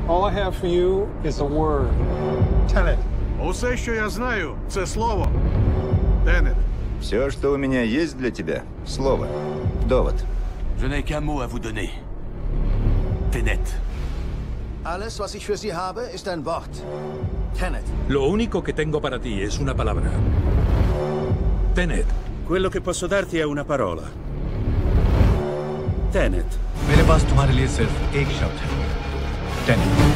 All I have for you is a word. Tenet. Усе, що я знаю, це слово. Тенет. Все, что у меня есть для тебя, слово. Довод. Je n'ai qu'un mot à vous donner. Tenet. Alles, was ich für Sie habe, ist ein Wort. Tenet. Lo único que tengo para ti es una palabra. Tenet. Quello che posso darti è una parola. Tenet. मेरे पास तुम्हारे लिए सिर्फ एक शब्द है, टेनेट।